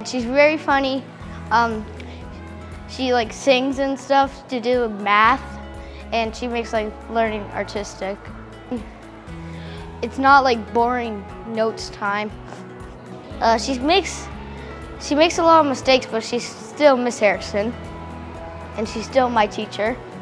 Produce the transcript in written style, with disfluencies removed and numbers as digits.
She's very funny. She like sings and stuff to do math, and she makes like learning artistic. It's not like boring notes time. She makes a lot of mistakes, but she's still Miss Erickson, and she's still my teacher.